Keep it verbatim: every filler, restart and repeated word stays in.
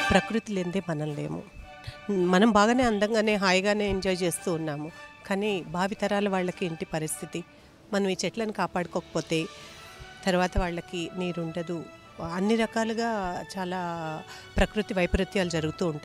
ప్రకృతి లేనిదే మనం లేము. మనం బాగానే అందంగానే, హాయిగానే ఎంజాయ్ చేస్తూ ఉన్నాము. కానీ భావితరాల వాళ్ళకి ఏంటి పరిస్థితి? మనం ఈ చెట్లను కాపాడుకోకపోతే తర్వాత వాళ్ళకి నీరుండదు. అన్ని రకాలుగా చాలా ప్రకృతి వైపరీత్యాలు జరుగుతూ ఉంటాయి.